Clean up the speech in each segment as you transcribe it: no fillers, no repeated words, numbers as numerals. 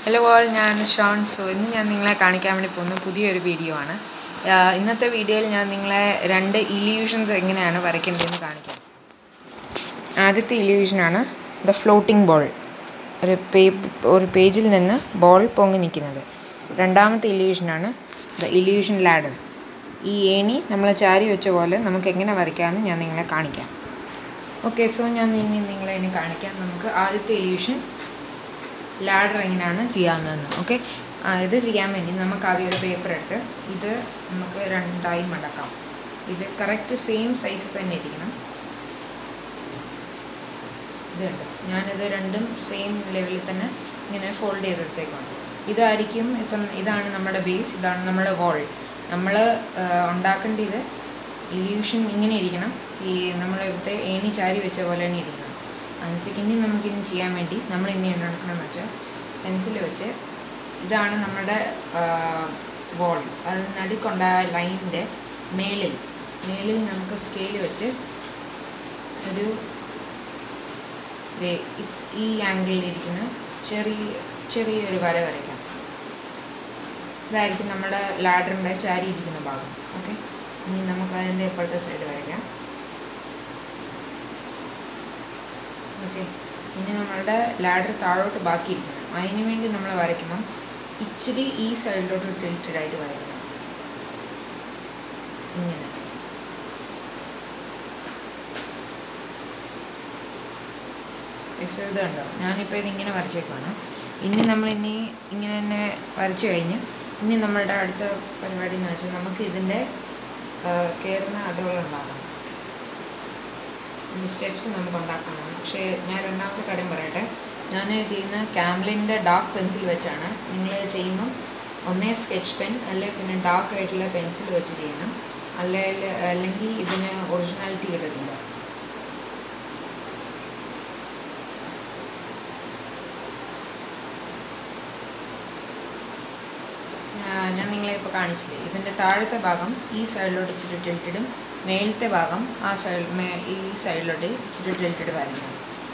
Hello all, ഞാൻ Sean. ഇന്ന് ഞാൻ നിങ്ങളെ കാണിക്കാൻ വേണ്ടി പോകുന്ന പുതിയൊരു വീഡിയോ ആണ്. ഇന്നത്തെ വീഡിയോയിൽ ഞാൻ നിങ്ങളെ രണ്ട് ഇല്യൂഷൻസ് എങ്ങനെയാണ് വരയ്ക്കേണ്ടതെന്ന് കാണിക്കാം. ആദ്യത്തെ ഇല്യൂഷനാണ് ദ ഫ്ലോട്ടിംഗ് ബോൾ, ഒരു പേജിൽ നിന്ന് ബോൾ പൊങ്ങി നിൽക്കുന്നത്. രണ്ടാമത്തെ ഇല്യൂഷനാണ് ദ ഇല്യൂഷൻ ലാഡർ. ഈ ഏണി നമ്മൾ ചാരി വെച്ച പോലെ നമുക്ക് എങ്ങനെ വരയ്ക്കാമെന്ന് ഞാൻ നിങ്ങളെ കാണിക്കാം. ഓക്കെ, ഞാൻ നിങ്ങളെ ഇനി കാണിക്കാം. നമുക്ക് ആദ്യത്തെ ഇല്യൂഷൻ ലാഡർ എങ്ങനെയാണ് ചെയ്യാവുന്നതെന്ന്. ഓക്കെ, ഇത് ചെയ്യാൻ വേണ്ടി നമുക്ക് ആദ്യം ഒരു പേപ്പർ എടുത്ത് ഇത് നമുക്ക് രണ്ടായി മടക്കാം. ഇത് കറക്റ്റ് സെയിം സൈസ് തന്നെ ഇരിക്കണം. ഇതുണ്ട്, ഞാനിത് രണ്ടും സെയിം ലെവലിൽ തന്നെ ഇങ്ങനെ ഫോൾഡ് ചെയ്തെടുത്തേക്കാണ്. ഇതായിരിക്കും ഇതാണ് നമ്മുടെ ബേസ്, ഇതാണ് നമ്മുടെ വോൾ. നമ്മൾ ഉണ്ടാക്കേണ്ടത് ഇല്യൂഷൻ ഇങ്ങനെ ഇരിക്കണം. ഈ നമ്മളിവിടുത്തെ ഏണി ചാരി വെച്ച പോലെ തന്നെ ഇരിക്കണം. അതിനകത്തേക്ക് നമുക്കിനി ചെയ്യാൻ വേണ്ടി നമ്മൾ ഇനി ഉണ്ടാക്കണമെന്ന് വെച്ചാൽ പെൻസിൽ വെച്ച് ഇതാണ് നമ്മുടെ വോൾ. അത് നടുക്കുണ്ടായ ലൈനിൻ്റെ മേളിൽ നമുക്ക് സ്കെയിൽ വെച്ച് ഒരു ഈ ആംഗിളിലിരിക്കുന്ന ചെറിയൊരു വര വരയ്ക്കാം. ഇതായിരിക്കും നമ്മുടെ ലാഡറിൻ്റെ ചാരി ഇരിക്കുന്ന ഭാഗം. ഓക്കെ, ഇനി നമുക്ക് അതിൻ്റെ ഇപ്പോഴത്തെ സൈഡ് വരയ്ക്കാം. ഓക്കെ, ഇനി നമ്മളുടെ ലാഡർ താഴോട്ട് ബാക്കിയിരിക്കണം. അതിന് വേണ്ടി നമ്മൾ വരയ്ക്കുമ്പം ഇച്ചിരി ഈ സൈഡിലോട്ട് ടിൽറ്റഡ് ആയിട്ട് വരയ്ക്കണം. ഇങ്ങനെ ഇതുണ്ടോ, ഞാനിപ്പോൾ ഇതിങ്ങനെ വരച്ചേക്കാണ്. ഇനി ഇങ്ങനെ തന്നെ വരച്ചു കഴിഞ്ഞ് ഇനി നമ്മളുടെ അടുത്ത പരിപാടി എന്ന് വെച്ചാൽ നമുക്ക് ഇതിൻ്റെ കയറുന്ന അതുകളുണ്ടാക്കണം. സ്റ്റെപ്സ് നമുക്ക് ഉണ്ടാക്കാനാണ്. പക്ഷേ ഞാൻ രണ്ടാമത്തെ കാര്യം പറയട്ടെ, ഞാൻ ചെയ്യുന്ന ക്യാംലിൻ്റെ ഡാർക്ക് പെൻസിൽ വെച്ചാണ്. നിങ്ങൾ ചെയ്യുമ്പം ഒന്നേ സ്കെച്ച് പെൻ അല്ലെങ്കിൽ പിന്നെ ഡാർക്ക് ആയിട്ടുള്ള പെൻസിൽ വെച്ച് ചെയ്യണം. അല്ലെങ്കിൽ ഇതിന് ഒറിജിനാലിറ്റി കിട്ടത്തില്ല. ഞാൻ നിങ്ങളെ ഇപ്പോൾ കാണിച്ചില്ലേ, ഇതിൻ്റെ താഴത്തെ ഭാഗം ഈ സൈഡിലോട്ട് ഇച്ചിരി ടിൽറ്റഡും മേലത്തെ ഭാഗം ഈ സൈഡിലോട്ട് ഇച്ചിരി ടിൽറ്റഡ് വരയ്ക്കണം.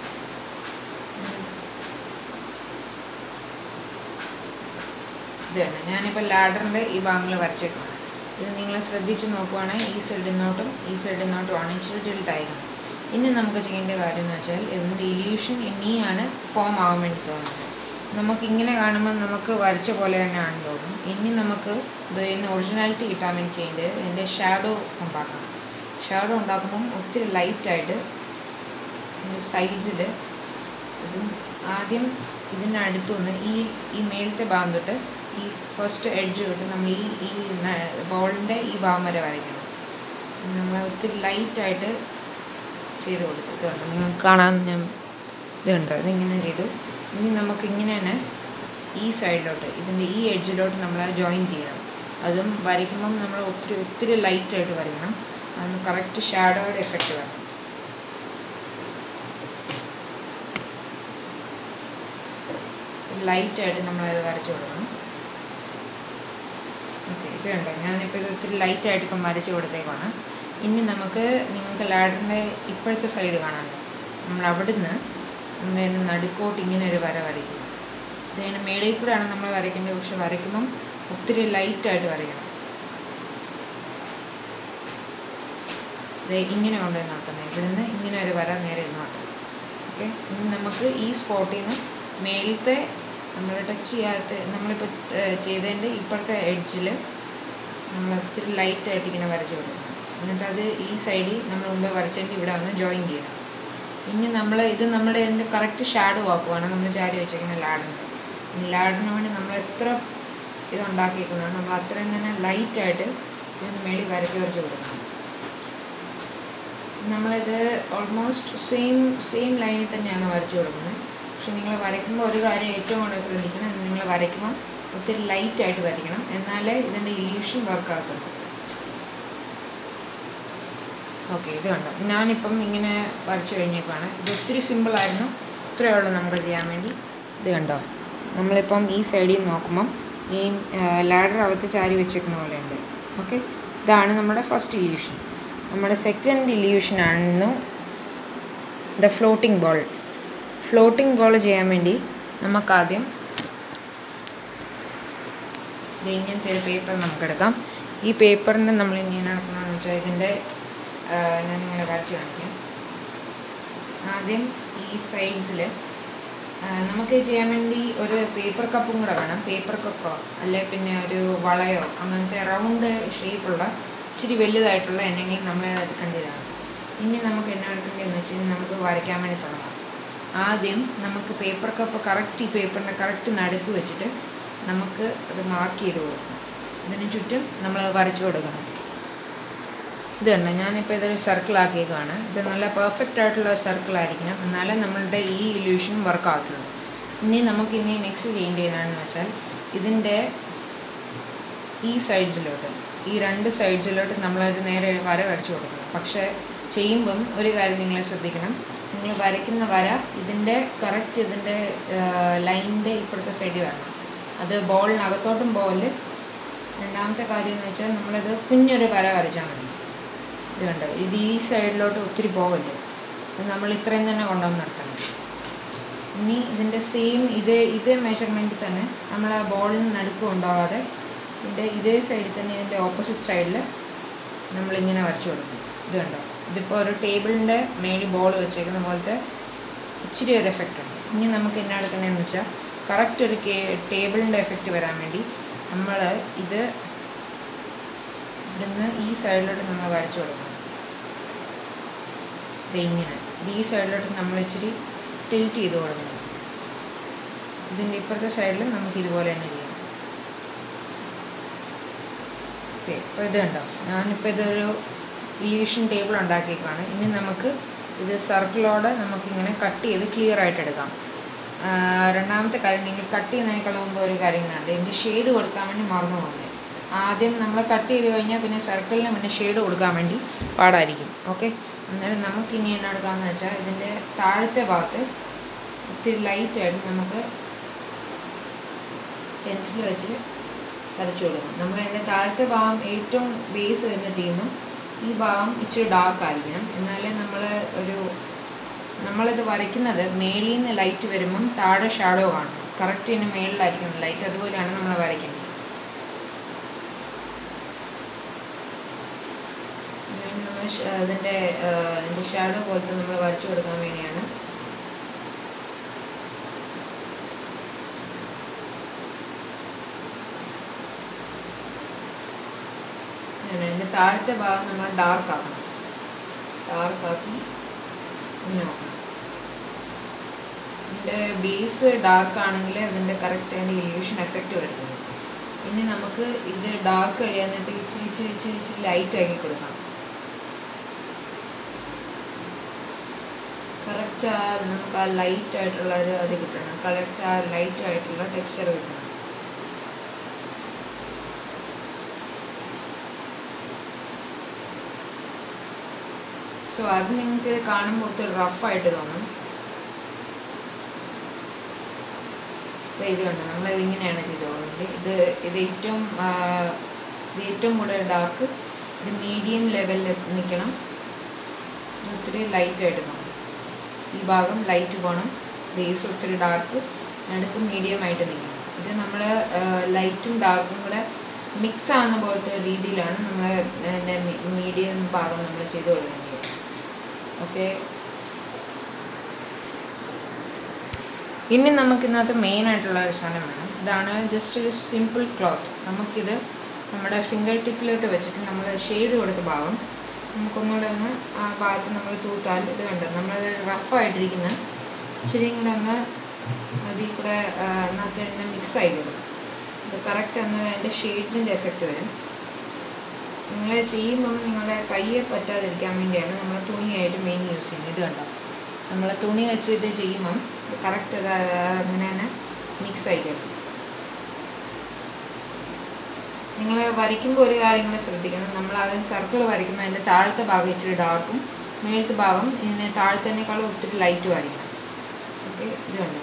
ഇത് തന്നെ ഞാനിപ്പോൾ ലാഡറിൻ്റെ ഈ ഭാഗങ്ങൾ വരച്ചേക്കാണ്. ഇത് നിങ്ങൾ ശ്രദ്ധിച്ച് നോക്കുവാണെങ്കിൽ ഈ സൈഡിൽ നിന്നോട്ടുമാണ് ഇച്ചിരി ടിൽട്ടായിരിക്കും. ഇനി നമുക്ക് ചെയ്യേണ്ട കാര്യം എന്ന് വെച്ചാൽ ഇതിൻ്റെ ഇല്യൂഷൻ ഇനിയാണ് ഫോം ആവാൻ വേണ്ടി തോന്നുന്നത്. നമുക്കിങ്ങനെ കാണുമ്പോൾ നമുക്ക് വരച്ച പോലെ തന്നെയാണെന്ന് തോന്നും. ഇനി നമുക്ക് ഇതിന് ഒറിജിനാലിറ്റി കിട്ടാൻ വേണ്ടി ചെയ്യേണ്ടത് ഇതിൻ്റെ ഷാഡോ ഉണ്ടാക്കണം. ഷാഡോ ഉണ്ടാക്കുമ്പം ഒത്തിരി ലൈറ്റായിട്ട് സൈഡ്സിൽ ഇതും ആദ്യം ഇതിൻ്റെ അടുത്തുനിന്ന് ഈ മേലത്തെ ഭാഗം തൊട്ട് ഈ ഫസ്റ്റ് എഡ്ജ് തൊട്ട് നമ്മൾ ഈ ബോളിൻ്റെ ഈ ഭാഗം വരെ വരയ്ക്കണം. നമ്മൾ ഒത്തിരി ലൈറ്റായിട്ട് ചെയ്ത് കൊടുത്തിട്ടുണ്ട്. നിങ്ങൾക്ക് കാണാൻ ഞാൻ ഇതുണ്ട്, ഇതിങ്ങനെ ചെയ്തു. ഇനി നമുക്കിങ്ങനെ തന്നെ ഈ സൈഡിലോട്ട് ഇതിൻ്റെ ഈ എഡ്ജിലോട്ട് നമ്മൾ ജോയിൻ ചെയ്യണം. അതും വരയ്ക്കുമ്പം നമ്മൾ ഒത്തിരി ലൈറ്റായിട്ട് വരയ്ക്കണം. അതിന് കറക്റ്റ് ഷാഡോയുടെ എഫക്റ്റ് വേണം. ലൈറ്റായിട്ട് നമ്മളത് വരച്ചു കൊടുക്കണം. ഓക്കെ, ഇത് കണ്ടോ, ഞാനിപ്പോൾ ഇത് ഒത്തിരി ലൈറ്റായിട്ട് ഇപ്പം വരച്ച് കൊടുത്തേക്കാണ്. ഇനി നിങ്ങൾക്ക് ലാഡറിൻ്റെ ഇപ്പോഴത്തെ സൈഡ് കാണാമല്ലോ. നമ്മൾ അവിടുന്ന് നമ്മൾ നടുക്കോട്ട് ഇങ്ങനെ ഒരു വര വരയ്ക്കും. ഇതിന് മേളിൽ കൂടെയാണ് നമ്മൾ വരയ്ക്കേണ്ടത്. പക്ഷെ വരയ്ക്കുമ്പം ഒത്തിരി ലൈറ്റായിട്ട് വരയ്ക്കണം. ഇങ്ങനെ കൊണ്ടുവന്ന് നോക്കുന്നത്, ഇവിടുന്ന് ഇങ്ങനെ ഒരു വര നേരെ നോക്കാം. ഓക്കെ, ഇനി നമുക്ക് ഈ സ്പോട്ടിൽ നിന്ന് മേലത്തെ നമ്മൾ ടച്ച് ചെയ്യാത്ത നമ്മളിപ്പോൾ ചെയ്തതിൻ്റെ ഇപ്പോഴത്തെ എഡ്ജിൽ നമ്മൾ ഒത്തിരി ലൈറ്റായിട്ട് ഇങ്ങനെ വരച്ച് കൊടുക്കണം. എന്നിട്ട് അത് ഈ സൈഡിൽ നമ്മൾ മുമ്പേ വരച്ചതിൻ്റെ ഇവിടെ വന്ന് ജോയിൻ ചെയ്യണം. ഇനി നമ്മുടെ ഇതിൻ്റെ കറക്റ്റ് ഷാഡോ ആക്കുവാണ് നമ്മൾ ചാരി വെച്ചേക്കുന്ന ലാഡറിന് വേണ്ടി നമ്മൾ എത്ര ഇതുണ്ടാക്കിയിരിക്കുന്നത് നമ്മൾ അത്രയും തന്നെ ലൈറ്റായിട്ട് ഇതിന് മേളിൽ വരച്ച് കൊടുക്കണം. നമ്മളിത് ഓൾമോസ്റ്റ് സെയിം ലൈനിൽ തന്നെയാണ് വരച്ചു കൊടുക്കുന്നത്. പക്ഷെ നിങ്ങൾ വരയ്ക്കുമ്പോൾ ഒരു കാര്യം ഏറ്റവും കൂടുതൽ ശ്രദ്ധിക്കണം, നിങ്ങൾ വരയ്ക്കുമ്പോൾ ഒത്തിരി ലൈറ്റായിട്ട് വരയ്ക്കണം. എന്നാലേ ഇതിൻ്റെ ഇല്യൂഷൻ വർക്കാകത്തുള്ളൂ. ഓക്കെ, ഇത് കണ്ടോ, ഞാനിപ്പം ഇങ്ങനെ വരച്ചു കഴിഞ്ഞേക്കാണ്. ഇത് ഒത്തിരി സിമ്പിളായിരുന്നു. ഇത്രയേ ഉള്ളൂ നമുക്ക് ചെയ്യാൻ വേണ്ടി. ഇത് കണ്ടോ, നമ്മളിപ്പം ഈ സൈഡിൽ നോക്കുമ്പം ഈ ലാഡർ അകത്ത് ചാരി വെച്ചേക്കുന്ന പോലെയുണ്ട്. ഓക്കെ, ഇതാണ് നമ്മുടെ ഫസ്റ്റ് ഇല്യൂഷൻ. നമ്മുടെ സെക്കൻഡ് ഇല്യൂഷനാണ് the floating ball. Floating ball ചെയ്യാൻ വേണ്ടി നമുക്കാദ്യം ഇങ്ങനത്തെ ഒരു പേപ്പർ നമുക്കെടുക്കാം. ഈ പേപ്പറിന് നമ്മൾ ഇനി നടക്കണമെന്ന് വെച്ചാൽ ഇതിൻ്റെ ഞാൻ നിങ്ങളെ വരച്ച് കാണിക്കാം. ആദ്യം ഈ സൈഡ്സിൽ നമുക്ക് ചെയ്യാൻ വേണ്ടി ഒരു പേപ്പർ കപ്പും കൂടെ വേണം. പേപ്പർ കപ്പോ അല്ലെ പിന്നെ ഒരു വളയോ അങ്ങനത്തെ റൗണ്ട് ഷേപ്പുള്ള ഇച്ചിരി വലുതായിട്ടുള്ള എന്തെങ്കിലും നമ്മൾ എടുക്കേണ്ടതാണ്. ഇനി നമുക്ക് എന്നാ എടുക്കേണ്ടതെന്ന് വെച്ച് കഴിഞ്ഞാൽ നമുക്ക് വരയ്ക്കാൻ വേണ്ടി തുടങ്ങാം. ആദ്യം നമുക്ക് പേപ്പർ കപ്പ് കറക്റ്റ് ഈ പേപ്പറിൻ്റെ കറക്റ്റ് നടുക്ക് വെച്ചിട്ട് നമുക്ക് അത് മാർക്ക് ചെയ്ത് കൊടുക്കണം. ഇതിന് ചുറ്റും നമ്മൾ വരച്ചു കൊടുക്കണം. ഇത് കണ്ടോ, ഞാനിപ്പോൾ ഇതൊരു സർക്കിളാക്കിയേക്കാണ്. ഇത് നല്ല പെർഫെക്റ്റ് ആയിട്ടുള്ള സർക്കിളായിരിക്കണം, എന്നാലേ നമ്മളുടെ ഈ ഇല്യൂഷൻ വർക്ക് ആകത്തുള്ളൂ. ഇനി നെക്സ്റ്റ് ചെയ്യേണ്ടത് എന്താണെന്ന് വെച്ചാൽ ഇതിൻ്റെ ഈ സൈഡ്സിലോട്ട്, ഈ രണ്ട് സൈഡ്സിലോട്ട് നമ്മളത് നേരെ വര വരച്ചു കൊടുക്കണം. പക്ഷേ ചെയ്യുമ്പം ഒരു കാര്യം നിങ്ങൾ ശ്രദ്ധിക്കണം, നിങ്ങൾ വരയ്ക്കുന്ന വര ഇതിൻ്റെ കറക്റ്റ് ഇതിൻ്റെ ലൈനിൻ്റെ ഇപ്പുറത്തെ സൈഡിൽ വരണം. അത് ബോളിനകത്തോട്ടും പോകല്. രണ്ടാമത്തെ കാര്യം എന്ന് വെച്ചാൽ നമ്മളിത് കുഞ്ഞൊരു വര വരച്ചാൽ മതി. ഇത് കണ്ടോ, ഇത് ഈ സൈഡിലോട്ട് ഒത്തിരി പോകല്ലേ, നമ്മൾ ഇത്രയും തന്നെ കൊണ്ടുവന്ന് നിർത്തണം. ഇനി ഇതിൻ്റെ സെയിം ഇതേ മെഷർമെൻറ്റിൽ തന്നെ നമ്മൾ ആ ബോളിന് നടുക്ക് കൊണ്ടുപോകാതെ ഇതേ സൈഡിൽ തന്നെ ഇതിൻ്റെ ഓപ്പോസിറ്റ് സൈഡിൽ നമ്മളിങ്ങനെ വരച്ചു കൊടുക്കും. ഇത് കണ്ടോ, ഇതിപ്പോൾ ഒരു ടേബിളിൻ്റെ മേളിൽ ബോൾ വെച്ചേക്കുന്ന പോലത്തെ ഇച്ചിരി ഒരു എഫക്റ്റ് ഉണ്ട്. ഇനി നമുക്ക് എന്നാ എടുക്കണമെന്ന് വെച്ചാൽ കറക്റ്റ് ഒരു ടേബിളിൻ്റെ എഫക്റ്റ് വരാൻ വേണ്ടി നമ്മൾ ഇത് ഇവിടുന്ന് ഈ സൈഡിലോട്ട് നമ്മൾ വരച്ചു കൊടുക്കണം. ഇങ്ങനെ ഈ സൈഡിലോട്ട് നമ്മൾ ഇച്ചിരി ടിൽറ്റ് ചെയ്ത് കൊടുക്കണം. ഇതിൻ്റെ ഇപ്പുറത്തെ സൈഡിൽ നമുക്ക് ഇതുപോലെ തന്നെ ചെയ്യാം. ഓക്കെ, അപ്പോൾ ഇത് കണ്ടോ, ഞാനിപ്പോൾ ഇതൊരു ഇല്യൂഷൻ ടേബിൾ ഉണ്ടാക്കിയേക്കാണ്. ഇനി നമുക്ക് ഇത് സർക്കിളോടെ നമുക്കിങ്ങനെ കട്ട് ചെയ്ത് ക്ലിയർ ആയിട്ട് എടുക്കാം. രണ്ടാമത്തെ കാര്യം, നിങ്ങൾ കട്ട് ചെയ്യുന്നതിനേക്കാളും മുമ്പ് ഒരു കാര്യം കണ്ട് ഇതിൻ്റെ ഷെയ്ഡ് കൊടുക്കാൻ വേണ്ടി മറന്നു പോകുന്നത്. ആദ്യം നമ്മൾ കട്ട് ചെയ്ത് കഴിഞ്ഞാൽ പിന്നെ സർക്കിളിന് പിന്നെ ഷെയ്ഡ് കൊടുക്കാൻ വേണ്ടി പാടായിരിക്കും. ഓക്കെ, അന്നേരം നമുക്കിനി എന്നാ എടുക്കാമെന്ന് വെച്ചാൽ ഇതിൻ്റെ താഴത്തെ ഭാഗത്ത് ഒത്തിരി ലൈറ്റായിട്ട് നമുക്ക് പെൻസിൽ വെച്ച് വരച്ചു കൊടുക്കണം. നമ്മൾ അതിൻ്റെ താഴത്തെ ഭാഗം ഏറ്റവും ബേസ് വരുന്ന ചെയ്യുമ്പോൾ ഈ ഭാഗം ഇച്ചിരി ഡാർക്ക് ആയിരിക്കണം, എന്നാലേ നമ്മളിത് വരയ്ക്കുന്നത് മേളിൽ നിന്ന് ലൈറ്റ് വരുമ്പം താഴെ ഷാഡോ കാണും. കറക്റ്റ് ഇതിന് മേളിലായിരിക്കണം ലൈറ്റ്, അതുപോലെയാണ് നമ്മൾ വരയ്ക്കേണ്ടത്. നമ്മൾ ഇതിൻ്റെ ഷാഡോ പോലത്തെ നമ്മൾ വരച്ചു കൊടുക്കാൻ വേണ്ടിയാണ്. ഇതിൻ്റെ താഴത്തെ ഭാഗം നമ്മൾ ഡാർക്കാക്കി ഇങ്ങനെ നോക്കണം. ഇതിൻ്റെ ബേസ് ഡാർക്ക് ആണെങ്കിൽ അതിൻ്റെ കറക്റ്റ് അതിൻ്റെ ഇല്യൂഷൻ എഫക്റ്റ് വരുന്നത്. ഇനി നമുക്ക് ഇത് ഡാർക്ക് കഴിയാന്നേരത്തേക്ക് ഇച്ചിരി ലൈറ്റ് ആക്കി കൊടുക്കണം. കറക്റ്റ് നമുക്ക് ആ ലൈറ്റ് ആയിട്ടുള്ള ഒരു അത് കിട്ടണം. കറക്റ്റ് ആ ലൈറ്റ് ആയിട്ടുള്ള ടെക്സ്ചർ കിട്ടണം. സോ അത് നിങ്ങൾക്ക് കാണുമ്പോൾ ഒത്തിരി റഫായിട്ട് തോന്നും. ഇത് കണ്ടോ, നമ്മളിതിങ്ങനെയാണ് ചെയ്തുകൊണ്ടത്. ഇത് ഏറ്റവും കൂടുതൽ ഡാർക്ക് ഒരു മീഡിയം ലെവലിൽ നിൽക്കണം. ഒത്തിരി ലൈറ്റായിട്ട് പോകണം. ഈ ഭാഗം ലൈറ്റ് പോകണം, ബേസ് ഒത്തിരി ഡാർക്ക്, നടുക്ക് മീഡിയം ആയിട്ട് നിൽക്കണം. ഇത് നമ്മൾ ലൈറ്റും ഡാർക്കും കൂടെ മിക്സ് ആകുന്ന പോലത്തെ രീതിയിലാണ് നമ്മൾ അതിൻ്റെ മീഡിയം ഭാഗം നമ്മൾ ചെയ്ത് കൊടുക്കേണ്ടത്. ഓക്കെ, ഇനി നമുക്കിന്നകത്ത് മെയിനായിട്ടുള്ള ഒരു സാധനം വേണം. ഇതാണ് ജസ്റ്റ് ഒരു സിമ്പിൾ ക്ലോത്ത്. നമുക്കിത് നമ്മുടെ ഫിംഗർ ടിപ്പിലോട്ട് വെച്ചിട്ട് നമ്മൾ ഷെയ്ഡ് കൊടുത്ത ഭാഗം നമുക്കൊന്നുകൂടെ ഒന്ന് ആ ഭാഗത്ത് നമ്മൾ തൂത്താൽ ഇത് കണ്ടോ, നമ്മൾ റഫായിട്ടിരിക്കുന്ന ഇച്ചിരിയും കൂടെ ഒന്ന് അതിൽ കൂടെ അതിനകത്ത് തന്നെ മിക്സ് ആയി വരും. ഇത് കറക്റ്റ് അന്നേരം അതിൻ്റെ ഷെയ്ഡ്സിൻ്റെ എഫക്റ്റ് വരും. നിങ്ങൾ ചെയ്യുമ്പം നിങ്ങളുടെ കയ്യെ പറ്റാതിരിക്കാൻ വേണ്ടിയാണ് നമ്മൾ തുണിയായിട്ട് മെയിൻ യൂസ് ചെയ്യുന്നത്. ഇത് കണ്ടോ, നമ്മൾ തുണി വെച്ച് ഇത് ചെയ്യുമ്പം കറക്റ്റ് അത് അങ്ങനെ തന്നെ മിക്സ് ആയിക്കോളും. നിങ്ങൾ വരയ്ക്കുമ്പോൾ ഒരു കാര്യം കൂടെ ശ്രദ്ധിക്കണം, നമ്മൾ അതിന് സർക്കിൾ വരയ്ക്കുമ്പോൾ അതിൻ്റെ താഴത്തെ ഭാഗം ഇച്ചിരി ഡാർക്കും മേളത്തെ ഭാഗം ഇതിന് താഴത്തേക്കാളും ഒത്തിരി ലൈറ്റും ആയിരിക്കണം. ഓക്കെ, ഇത് കണ്ടോ,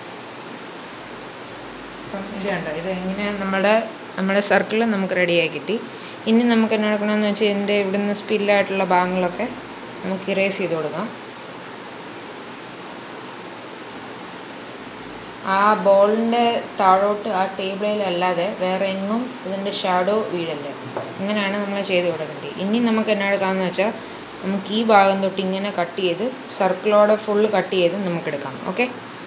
അപ്പം ഇത് കണ്ടോ, ഇത് ഇങ്ങനെ നമ്മുടെ സർക്കിൾ നമുക്ക് റെഡിയായി കിട്ടി. ഇനി നമുക്ക് എന്നാ എടുക്കണമെന്ന് വെച്ചാൽ ഇതിൻ്റെ ഇവിടുന്ന് സ്പില്ലായിട്ടുള്ള ഭാഗങ്ങളൊക്കെ നമുക്ക് ഇറേസ് ചെയ്ത് കൊടുക്കാം. ആ ബോളിൻ്റെ താഴോട്ട് ആ ടേബിളിലല്ലാതെ വേറെ എങ്ങും ഇതിൻ്റെ ഷാഡോ വീഴല്ലേ. ഇങ്ങനെയാണ് നമ്മൾ ചെയ്ത് കൊടുക്കേണ്ടത്. ഇനി നമുക്ക് എന്നാ എടുക്കാമെന്ന് വെച്ചാൽ നമുക്ക് ഈ ഭാഗം തൊട്ട് ഇങ്ങനെ കട്ട് ചെയ്ത് സർക്കിളോടെ ഫുള്ള് കട്ട് ചെയ്ത് നമുക്കെടുക്കാം. ഓക്കെ,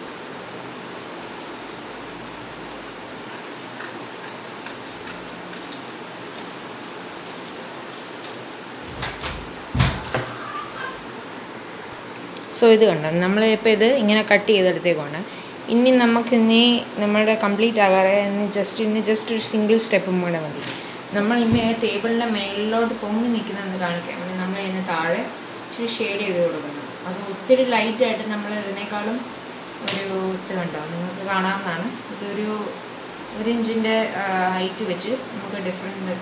സോ ഇത് കണ്ടോ, നമ്മളിപ്പോൾ ഇത് ഇങ്ങനെ കട്ട് ചെയ്തെടുത്തേക്കാണ്. ഇനി നമ്മളുടെ കംപ്ലീറ്റ് ആകാതെ ജസ്റ്റ് ഒരു സിംഗിൾ സ്റ്റെപ്പും കൂടെ മതി. നമ്മൾ ഇന്ന് ടേബിളിൻ്റെ മേലിലോട്ട് പൊങ്ങി നിൽക്കുന്നതെന്ന് കാണിക്കാൻ വേണ്ടി നമ്മൾ ഇതിന് താഴെ ഇച്ചിരി ഷെയ്ഡ് ചെയ്ത് കൊടുക്കണം. അത് ഒത്തിരി ലൈറ്റായിട്ട് നമ്മൾ ഇതിനേക്കാളും ഒരു ഇത് കണ്ടോ, നിങ്ങൾക്ക് കാണാവുന്നതാണ്. ഇതൊരു 1 ഇഞ്ചിൻ്റെ ഹൈറ്റ് വെച്ച് നമുക്ക് ഡിഫറെൻറ്റ്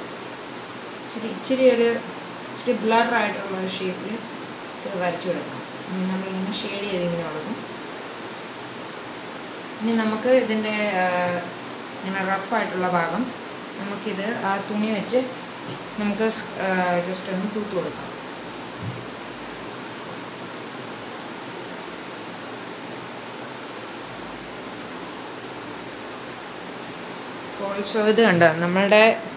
ഇച്ചിരി ബ്ലറായിട്ടുള്ള ഒരു ഷേപ്പിൽ ഇത് വരച്ചു കൊടുക്കണം. ഇനി നമ്മളിങ്ങനെ ഷെയ്ഡ് ചെയ്ത് ഇങ്ങനെ കൊടുക്കും. ഇനി നമുക്ക് ഇതിൻ്റെ ഇങ്ങനെ റഫായിട്ടുള്ള ഭാഗം നമുക്കിത് ആ തുണി വെച്ച് നമുക്ക് ജസ്റ്റ് ഒന്ന് തൂത്ത് കൊടുക്കാം. ഓൾസോ ഇത് കണ്ടോ, നമ്മളുടെ